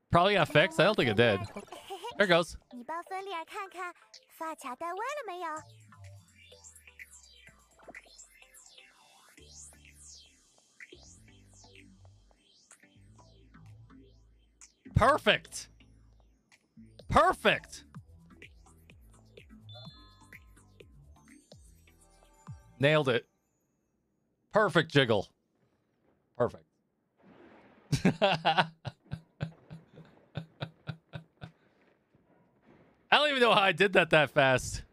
Probably got fixed. I don't think it did. There it goes. Perfect. Perfect. Nailed it. Perfect jiggle. Perfect. I don't even know how I did that fast.